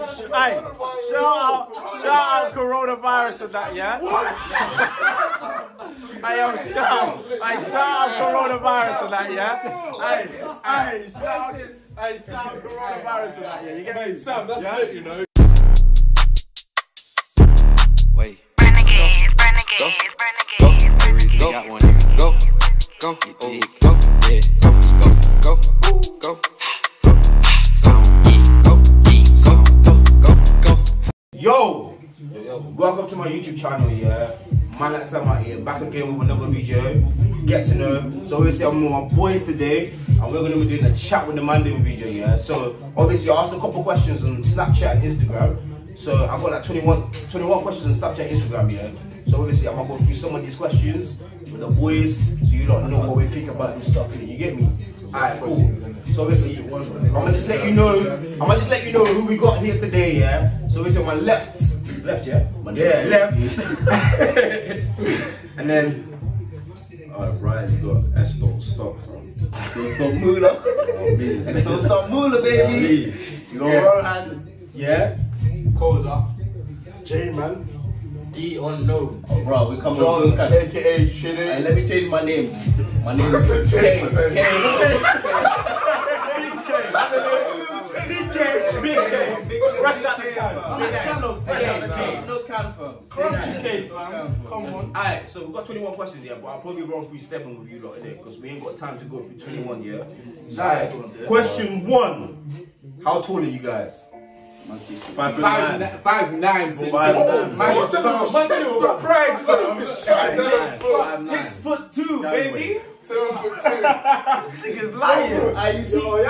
shout out coronavirus and that, yeah? Hey, yo, shout out coronavirus and that, yeah? Shout out coronavirus and that, yeah? You get me? Sam, that's lit, you know. Wait. Renegade. Go. Got one. Go. Oh, go. Yeah. Go. Yo, welcome to my YouTube channel, yeah. Man like Sam out here, back again with another video. Get to know. So obviously I'm with my boys today, and we're gonna be doing a chat with the Mandem video, yeah. So obviously I asked a couple questions on Snapchat and Instagram. So I've got like 21 questions on Snapchat and Instagram, yeah. So obviously I'm gonna go through some of these questions with the boys, so you don't know what we think about this stuff, you get me? Alright, cool. So obviously I'm gonna just let you know who we got here today, yeah. So obviously on my left, yeah? Yeah, left. And then right, you got S don't stop Moolah. S don't stop Moolah, baby. You got Rohan. Yeah. Koza. J man. D unknown. Oh bro, we come on those kind of AKA Shitty. Let me change my name. My name is K. Big K. Fresh out the can. No can, fam. Crunchy K, fam. Come on. Alright, so we've got 21 questions here, but I'll probably run through 7 with you lot in it, because we ain't got time to go through 21 yet. Alright, question 1. How tall are you guys? 5'9", 5'9", bro. 6'2", baby. 7'2". This nigga's lying. You see? Yo.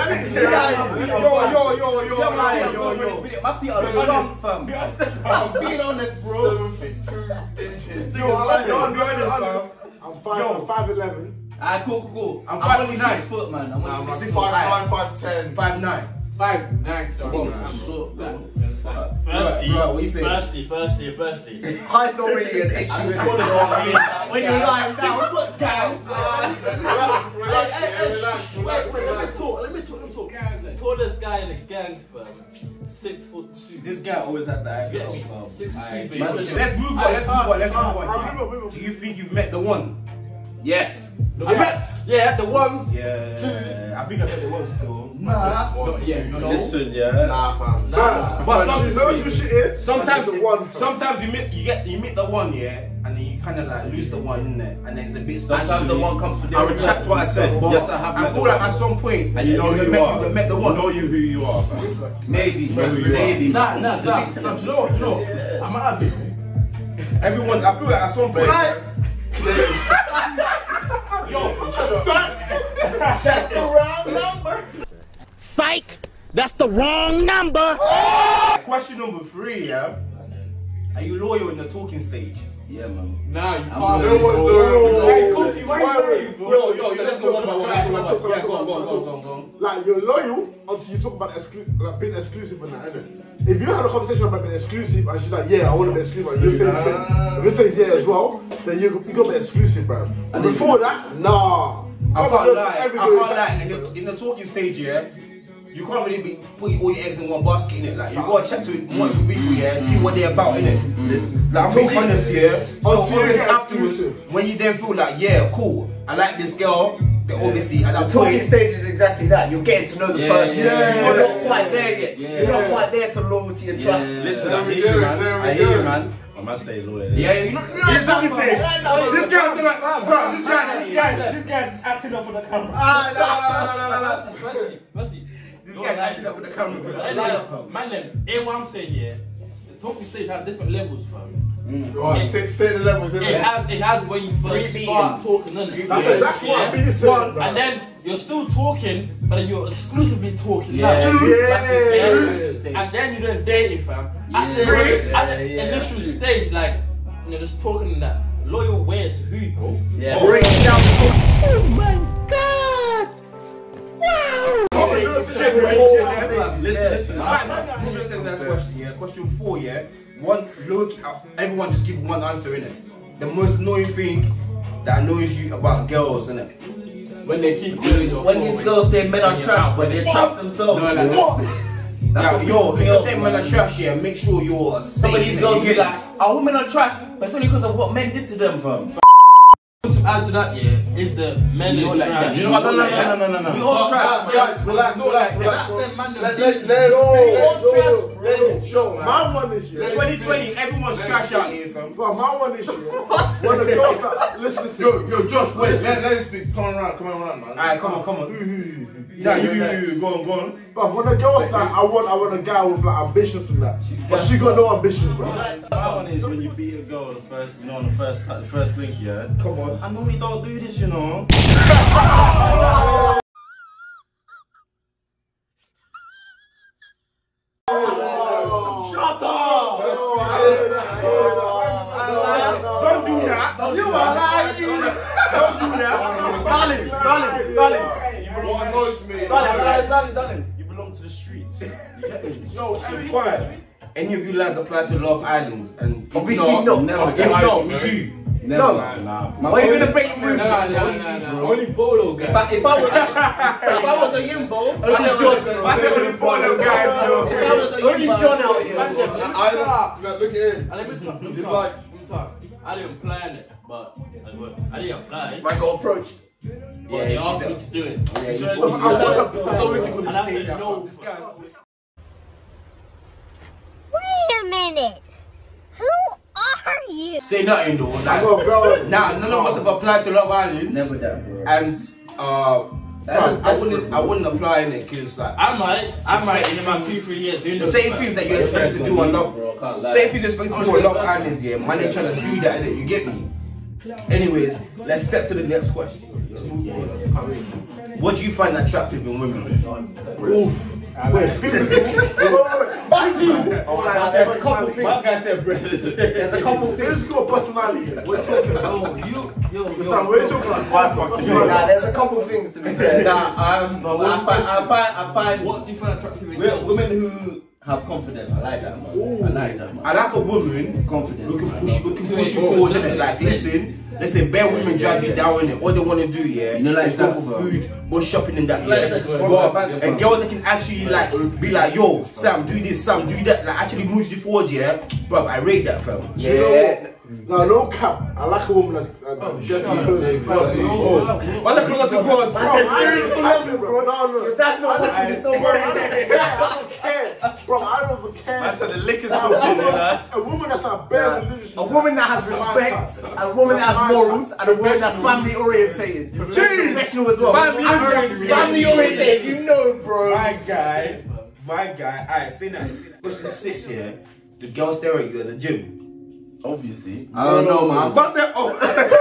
My feet are honest, fam. I'm being honest, bro. 7'2". Yo, I'm being honest, fam. I'm 5'11". Alright, cool. I'm only 6 foot, man. I'm only 6 foot. 5'9", 5'10". 5'9". 5'9". Firstly. Height's not really an issue. When you're lying down, 6 foot down. Let me talk. Tallest guy in the gang, fam. 6'2". This guy always has the idea. 6'2". Let's move on. Do you think you've met the one? Yes. The one. Yeah. I think I met the one still. Nah. Listen, yeah. Nah, fam. But sometimes you meet the one, yeah, and then you kind of like lose the one, innit? And then it's a bit. Sometimes the one comes with. I retract what I said. Yes, I have. I feel like at some point, and you know who you are. Met the one. You know who you are. Maybe. Nah. I'm out of it. Everyone, I feel like at some point. That's the wrong number. Psych! That's the wrong number. Question number 3, yeah. Are you loyal in the talking stage? Yeah, man. Nah, you can't. Yo, let's go one by one. Yeah, go on. Like, you're loyal until you talk about being exclusive and that, innit? If you had a conversation about being exclusive and she's like, yeah, I want to be exclusive, and you're saying the same, if you're saying yeah as well, then you got to be exclusive, bro. And before that, nah. I can't lie. In the talking stage, yeah, you can't really put all your eggs in one basket, innit? Like, you gotta chat to multiple people, yeah, see what they're about, innit? Like, I'm being honest, yeah. So obviously afterwards, when you then feel like, yeah, cool, I like this girl, then obviously at that point. The talking stage is exactly that. You're getting to know the person. You're not quite there yet. You're not quite there to loyalty and trust. Listen, I hear you, man. I must stay loyal. Yeah, you're not talking stage. This guy's like, bro, this guy just acting up for the camera. This guy acting up for the camera. Man, what I'm saying, yeah, the talking stage has different levels, fam. Stay the levels, innit? It has when you first start talking, innit? That's exactly what I'm being said. And then you're still talking, but then you're exclusively talking. Yeah. And then you're doing dating, fam. At the initial stage, like, you know, just talking and that. Loyal where to who, bro? Yeah. Oh my god! Wow! Listen. Next question, yeah. Question 4, yeah. Everyone just give one answer, innit? The most annoying thing that annoys you about girls, innit? When they keep calling your When these girls say men are trash, but they trap themselves. Yeah, yo, if you're saying men are trash, yeah, make sure you're Some of these girls be like, "Oh, women are trash," but it's only because of what men did to them, fam. To add to that, yeah, is the men is trash. You know what? No. We all trash. Guys, relax. Let's show, man. My one is here. 2020, everyone's trash out here, fam. But my one is here. When the girls start, listen. Yo, Josh, wait, let him speak. Come on, man. Alright, come on. Yeah, you, go on. But when the girls like, I want a guy with like ambitions and that. But she got no ambitions, bro. My one is when you beat a girl the first link, yeah. Come on. I normally don't do this, you know. Shut up! Don't do that. You are lying. Don't do that. Darling. What annoys me? Darling. You belong to the streets. You get me? Yo, keep quiet. Any of you lads apply to Love Island? And if Obviously not, not. If not, would you? No. Nah. Why are you gonna break moves? Only polo guys. If I was a Yimbo, only John. I said only polo guys, yo. If I was a only John out here. Look at him. It's like, I didn't plan it, but I didn't apply. I got approached. But they asked me to do it. Yeah, So you it's always good and to I say said that. no. This guy. Wait a minute. Who are you? Say nothing though. Like, Go. nah, none of us have applied to Love Island. Never that, bro. And I wouldn't apply in it because like I might in about 2-3 years. the same things that you expect to do on Love, same things you expect to do on Love Island, yeah. Man ain't trying to do that, innit? You get me? Anyways, let's step to the next question. What do you find attractive in women? Wait, physical? There's a couple things. My guy said breast. There's a couple things. Physical personality. We're talking about. We're talking about Nah, there's a couple things to be fair. I find What do you find attractive in girls? women who have confidence. I like that, man. I like that, man. I like a woman Confidence. who can push you forward, innit? Like, listen, bare women drag you down, innit? All they want to do, yeah, You know, like is go that, for bro. food or shopping in that, Like yeah. that, But a girl that can actually, like, be like, yo, Sam, do this, Sam, do that, like, actually moves you forward, yeah. Bro, I rate that, fam. Yeah. no cap. I like a woman that's just because. I like a lot of gods. No. Your dad's not watching this, so worry. I don't care. Bro, I don't even care. I said the liquor's still good, you know. A woman that's not bare religious. A woman that has respect, a woman that has morals, and a woman that's family orientated. Professional as well. Family orientated, you know, bro. My guy. Alright, say that. Question 6 here. The girl stare at you at the gym. Obviously. I don't know, man. But say, oh.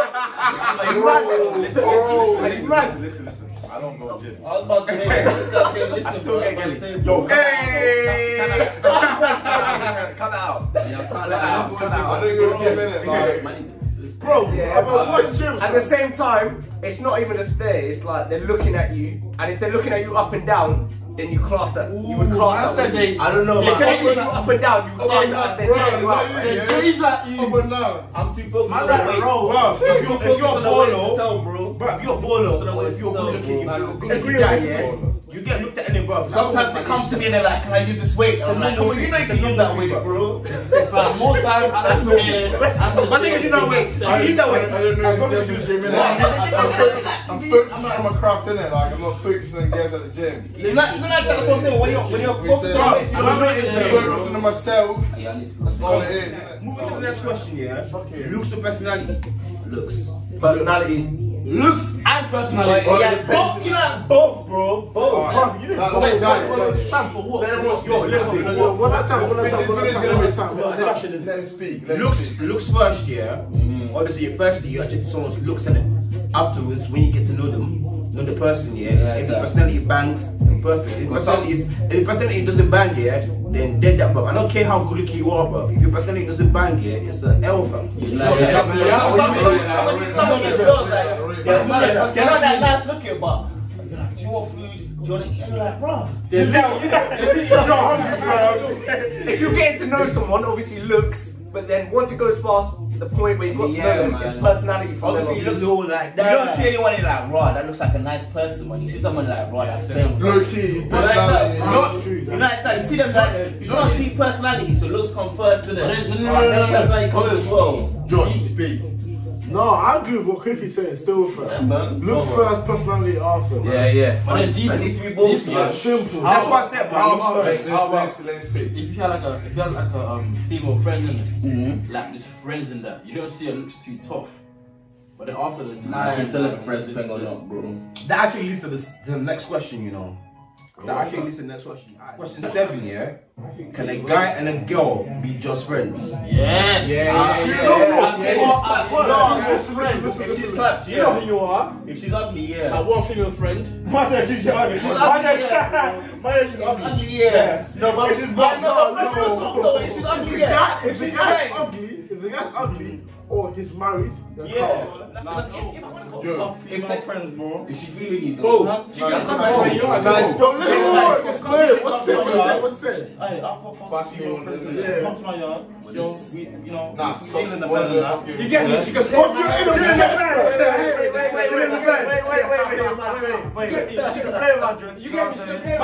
Listen. I don't go gym. I was about to say, this guy saying, listen, still get bro, Kelly. saying, Yo, bro. hey. Cut out. I don't go gym in it, like. Bro, what's the gym? At the same time, it's not even a stare, it's like they're looking at you, and if they're looking at you up and down, then you class that. You would class that. I don't know, They man. can't look you up and down, you class that. They're taking you out. They gaze at you. Up and down. I'm too focused I on like the the weights. roll, bro. If you're a baller, Tell, bro. bro, if you're a baller, or if you're good looking, if you're good looking guy, yeah, you get looked at any bro. Sometimes they come to me and they're like, can I use this weight? I'm like, come on, you know you can use that weight, bro. Fam, more time, I'm just here. My nigga, you know wait. I You know I wait. don't know if it's the gym in it. I'm focused on my craft in it. Like I'm not focusing on girls at the gym. That's what I'm saying. When you're We focused say, on I don't know this I'm gym. focusing on myself. That's all it is, isn't it? Moving to the next question, yeah. Looks or personality? Looks. Personality. looks and personality. Yeah, Both, you know, both, bro. Both. Bro, you didn't Wait, Sam, for what? Yo, listen. One at a time. Let him speak. Looks first, yeah. Obviously, firstly, you actually someone's looks at it. Afterwards, when you get to know them, know the person, yeah. If the personality bangs, then perfect. If the personality doesn't bang, yeah, then dead that, bro. I don't care how good looking you are, bro. If your personality doesn't bang, yeah, it's an L, fam. Some of these girls, like, they're not that nice looking, but you're like, do you want food? Do you want to eat? And you're like, bro. If you're getting to know someone, obviously looks, but then once it goes past the point where you've got to know them, it's personality from Obviously, them. it looks all like that. You don't see anyone in like, raw, that looks like a nice person. When you see someone like, raw, that's fake. Low key, personality. You like that. You see them like, you don't see personality, so looks come first, doesn't it? Personality comes as well. Josh, speak. No, I agree with what Cliffy's saying still, fam. Looks first, personality after, man. Yeah. But then deep, it needs to be both. Simple. That's what I said, bro. Let's speak. If you had like a female friend in it, like just friends in that, you don't see it looks too tough. But then after the time, I can tell if a friend's paying or not, bro. That actually leads to the next question, you know. That actually leads to the next question. Question 7, yeah? Can a guy and a girl be just friends? yes, Listen. If she's clapped, you know who you are. If she's ugly, yeah. I want female friend. She's ugly. She's ugly, yeah. No, but she's ugly, yeah. If the guy's ugly, or he's married, Yeah. If they're friends, bro. Is she feeling you, Bro, though? she got some Nice. friends. What's it? Hey, I'll Pass me one, come isn't it? to my yard. Yo, we, you know, Nah, stealing the one bed of and the that. fucking. You get me? She goes, Wait. She can play with our drinks. You get me?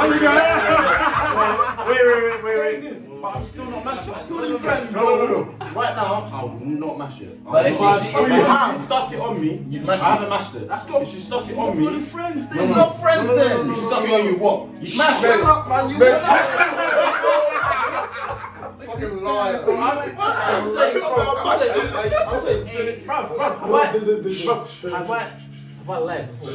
Wait. But I'm still not mashing it. No. right now, I will not mash it. But if she stuck it on me, you'd mash it. I haven't mashed it. That's not. If she stuck it on me, friends. There's no friends then. She's stuck on you, what? You smash Shut it. up, man. You fucking liar. Have I lied before?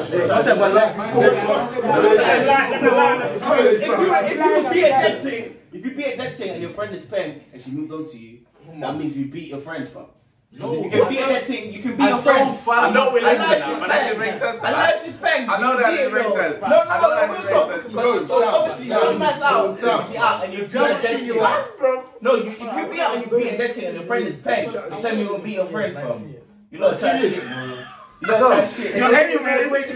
If you beat a dead thing and your friend is pen and she moves on to you, that means you beat your friend, fam. No, if you can beat a dead thing, you can beat your friend. I know we're living like now, she's but that pen. didn't make sense. I like she's pen. I know that didn't make sense. No, obviously, some nights out, you out and you beat a dead thing. No, if you be out and you beat a dead thing and your friend is pen, tell me you won't beat your friend, fam. You know that shit, bro. You know that shit. You got a relationship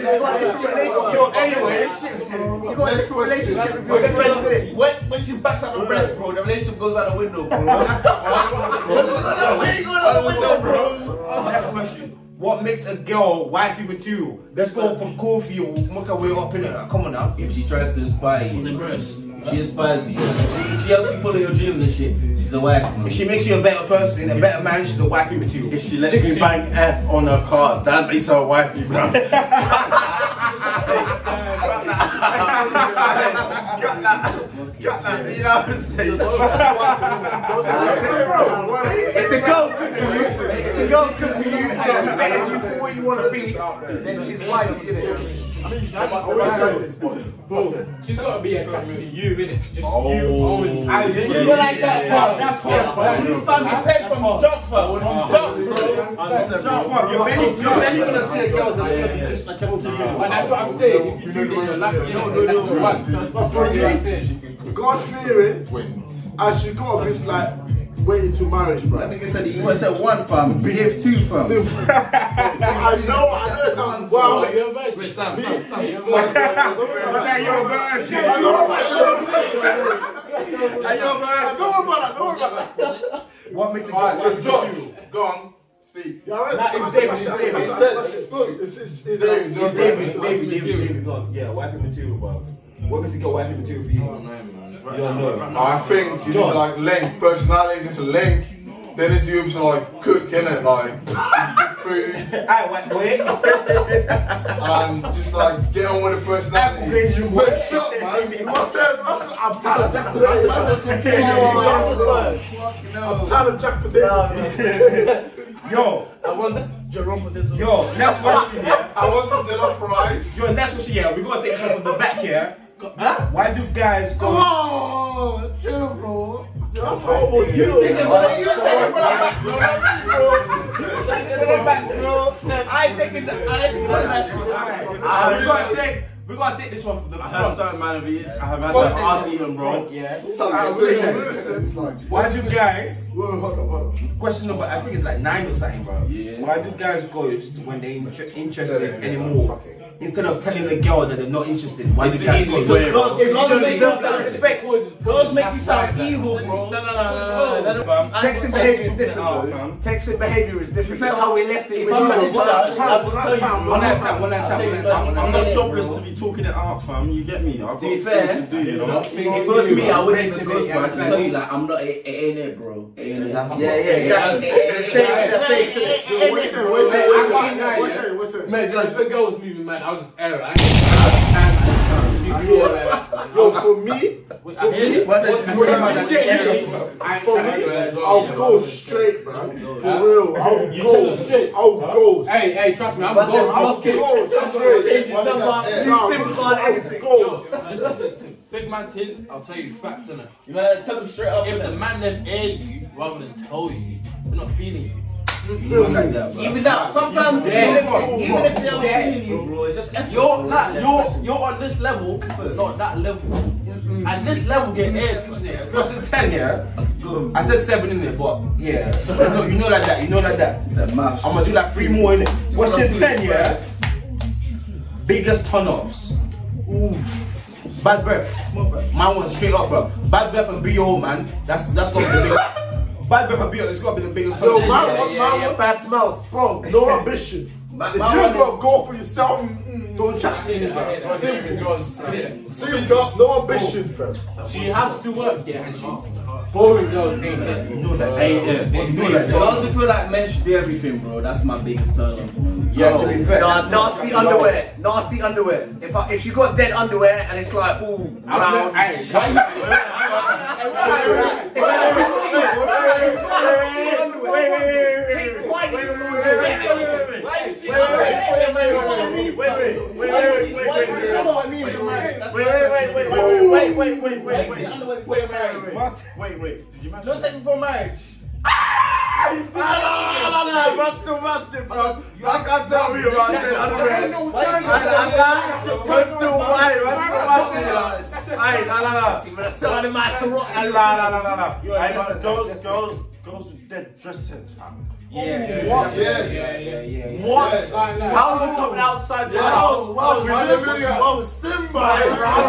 When she backs out the breast, bro, the relationship goes out the window, bro. Where you going out the window, bro? Next question. What makes a girl wifey material? Let's go from coffee or work our way up in it. Come on now. If she tries to inspire you, if she inspires you, if she helps you follow your dreams and shit, she's a wife. If she makes you a better person, a better man, she's a wifey material. If she lets me bang F on her car, that makes her a wifey, bro. Cut that, you know what I'm saying? If the girl's good for you, and she betters you for what you want to be, then she's wifey, innit? She's got to be attached to you, innit? Just you only. You like that, fam? That's hard, fam. She's family pen from jump, fam. You're barely gonna see a girl that's gonna be just like up to you. And that's what I'm saying. If you do it, you're lucky. You don't do it, you're one. God fearing, Wins. and she gotta be like waiting to marriage, bro. That nigga said he was at one, fam. Behave two, fam. Simple. I know it sounds wow. Wait, Sam. You're a virgin. Don't worry about that. What makes a girl Alright, wifey Josh, material? go on, speak. It's David, go on. Yeah, wifey material, bro. What makes a girl wifey material for you? You don't know. I think you need to like link personalities into link. Then it's you to like cook, innit? Like food. Alright, wait. And just like get on with the personality. Wait, shut up, man. I'm tired of jack potatoes. I'm tired of jack potatoes. Yo, I want Jerome potato. yo, next question, yeah. I want some jollof rice. Yo, next question, yeah. We gotta take this from the back here. Why do guys go? Oh, chill, bro. That's almost you. I take it to We gotta take this one from the I have front. certain man of it. I have had that ass eaten, bro. Yeah. It's like, Why do guys? Hold on. Question number, I think it's like 9 or something, bro. Yeah. Why do guys ghost when they interested anymore instead of telling the girl that they're not interested. Why the guys go? Girls make you sound respect. Girls make you sound evil, bro. No. Texting behaviour is different, bro. Texting behaviour is different. That's how we left it. I'm not jobless to be talking it out, fam. You get me? To be fair, if it was me, I wouldn't even go, bro. I just tell you, like, I'm not, it ain't it, bro. It ain't it. Yeah, exactly. What's it? Mate, guys, If a girl's moving, man, I'll just air it. Yo, for me, I'll go straight, man. For real, I'll go. Hey, trust me, I'll go straight. Change his number, new SIM card, everything. Go. Just listen to big man tin. I'll tell you facts in it. You gotta tell them straight up. If the man them air you rather than tell you, they're not feeling you. Like that, bro. Even that, sometimes, even if they're not feeling you, bro, it's just effort. You're on this level, not that level. And this level get aired. Question 10, yeah? I said 7 in it, but yeah. You know like that, It's a maths. I'm gonna do like 3 more in it. Question 10, yeah? Biggest turn-offs. Ooh. Bad breath. Mine was straight up, bro. Bad breath and BO, man. That's gonna be the biggest. Bad breath and BO, it's gonna be the biggest turn-off. Yo, bad smells. bro, no ambition. If you gotta go for yourself, don't chat to me, bro. Simple, no ambition, fam. She has to work, yeah, and she's boring girls ain't it. You know that. Girls who feel like men should do everything, bro. That's my biggest turn on. Yeah, to be fair. Nasty underwear. Nasty underwear. If she got dead underwear and it's like, ooh, brown. It's like a mosquito. Wait. Did you No sex before marriage. Massive, bro. I can't tell you about it. What's the why? See, when I sit on my Maserati. Girls with dead dress sense, fam. Yeah. What? How are you coming outside your house? Simba. How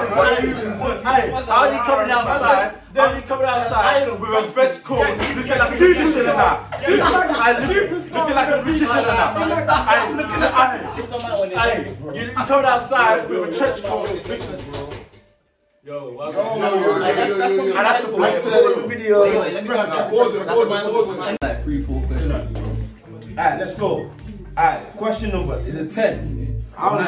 are you coming outside? With a vest coat, looking like a magician and that. Looking like a magician and that. Looking at you coming outside with a trench coat. Yo, and that's the video. Let me pause it. Like 3-4 questions. Alright, let's go. Alright, question number, is it 10?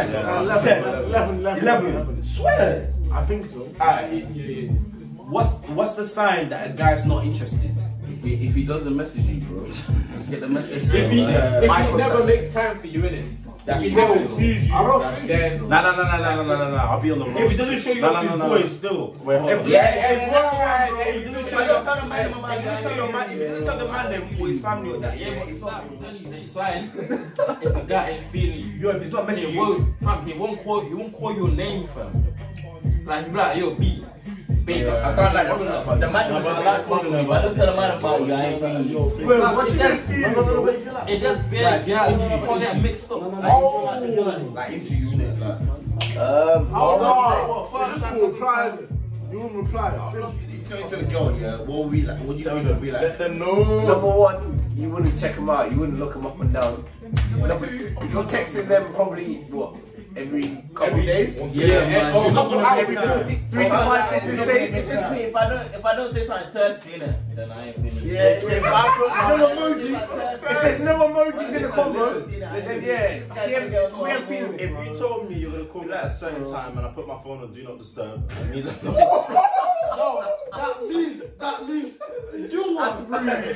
11. Swear. I think so. Alright. What's the sign that a guy's not interested? If he doesn't message you, bro, just get the message. If he never makes time for you, innit? That's If he true. never sees you, then No. I'll be on the road. If he doesn't show you off his voice still. Wait, hold on. If he doesn't tell the man them or his family or that, Yeah, but it's not. It's a sign. If a guy ain't feeling you, if he's not messaging he you, won't call your name, fam. Like you be like, yo, B. Baby, I can't like the man who's like fucking me, but I don't tell the man about you. I ain't feeling you. what you feel? it just bad, yeah. You get mixed up. Like into you, innit? Just reply. You won't reply. Going to the girl, yeah. What do you think it'll be like? Let them know. number one, you wouldn't check them out. You wouldn't look them up and down. Number two, you're texting them probably what? Every days? Every 3 to 5 business days. If I don't say something thirsty, innit, then I ain't feeling you. If there's no emojis in the combo, then yeah, we ain't feeling it. If you told me you're gonna call me at a certain time and I put my phone on do not disturb, that means I'm not. No, that means you want to bring it.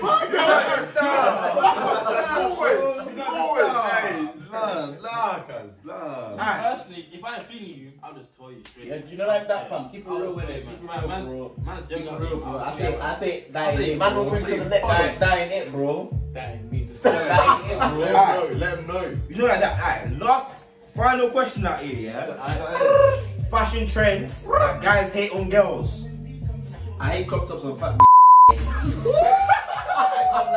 Personally, if I ain't feeling you, I'll just tell you straight. Yeah, you know like that, fam. Keep it real with it. Keep it real, bro. Man's young and real, bro. I say that ain't it, Man will bro. move to the next That ain't it, bro. That ain't me to That ain't it, bro. Let them know. You know like that. Alright, last final question out here, yeah. Fashion trends that guys hate on girls. I hate crop tops and fat. Oh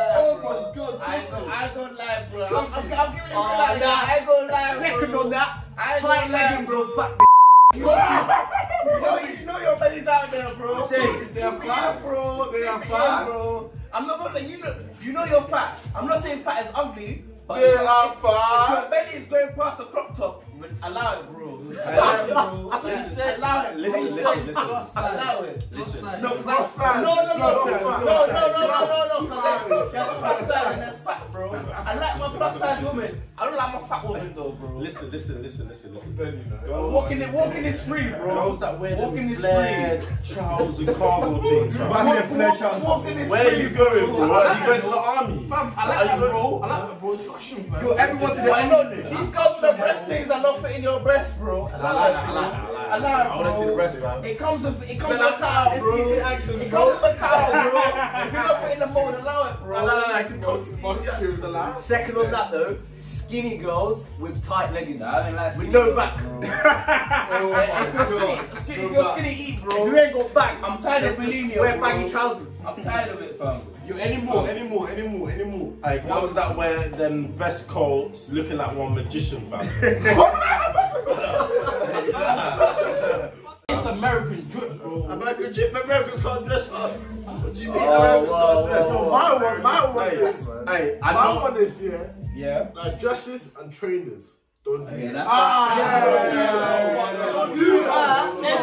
my god. I don't lie, bro. I'm giving it like that. I ain't gonna lie. Second on that, tight leggings or fat. You know your belly's out there, bro. They are fat, bro. They are fat, bro. I'm not gonna say you know you're fat. I'm not saying fat is ugly. But they are if fat. your belly is going past the crop top, allow it, bro. Allow it, bro. Allow it. Listen. Allow it. Listen. No, plus size. No. That's plus size and that's fat, bro. I like my plus size woman. I don't like my fat woman though, bro. Listen. Walking is free, bro. Girls that wear walking is flared free. trousers and cargo things. Walking is Where are you going, bro? Are you going to the army? Fam, I like that, bro. I like that, bro. It's fashion, fam. Yo, everyone today. I know these girls with the breast things are not fitting your breast, bro. I like it, bro. I want to see the breast, man. It comes with a cow, bro. It comes with a cow, bro. If you're not fitting the mold, allow it, bro. Second on that though, skinny girls with tight leggings. With no back. If you're skinny, eat, bro. If you ain't got back, I'm tired of bulimia, wear bro. baggy trousers. I'm tired of it, fam. Yo, anymore. Like girls that wear them vest coats looking like one magician, fam. It's American drip, bro. American drip. Americans can't dress up. What do you mean? Americans can't dress So up? my one is. Hey, I My know. one is Yeah. like dresses and trainers. Don't do that. Don't do that.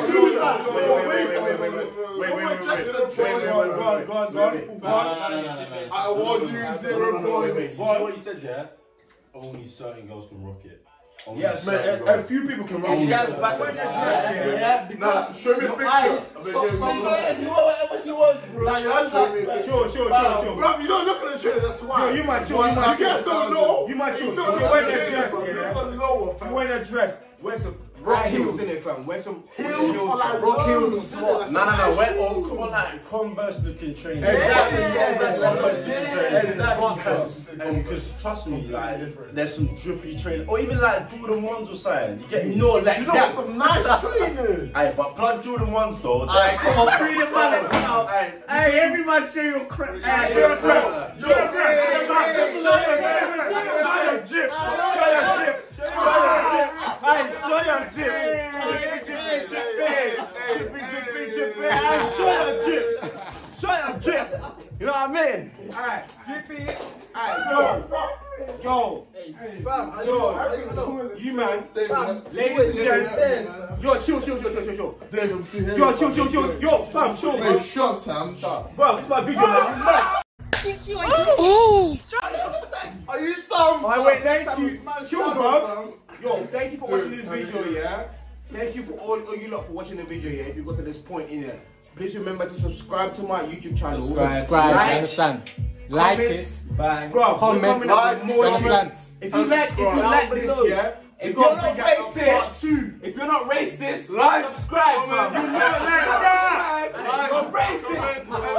I award you 0 points. What you said, yeah? Only certain girls can rock it. Yes, a few people can rock it. Back when they're dressed, yeah. Nah, show me a picture. Whatever she was, bro. Chill. Bro, you don't look at the trainer, that's why. Yo, you might chill. You might chill. If you're wearing a dress, yeah. Wearing a dress, wear some rock heels in it, fam. Wear some heels, like rock heels and swat. No. Wear come on, like Converse looking trainers. Exactly. Converse looking trainers. Because trust me, like there's some drippy trainers, or even like Jordan 1s or something. You get me? No, like You know that. some nice trainers. Aye, but plug Jordan 1s though. Alright, come on, free the balance now. Hey, everyone show your crap. Show your crap. Show your crap. You know what I mean? Alright, drippy. Alright, yo, Fam, you man, David, ladies and gents, yo, chill. David, I'm too heavy. Yo, chill, yo, fam, chill. Hey, shut, Sam. Bro, this is my video, man. Are you dumb? Wait, thank you. Chill, bro. Yo, thank you for watching this video, yeah? Thank you for all you lot for watching the video, yeah? If you got to this point in it, please remember to subscribe to my YouTube channel. Subscribe, understand? Like it, bro, comment, like, understand? If you like this, yeah? If you're not racist, subscribe, fam. Like, You're racist.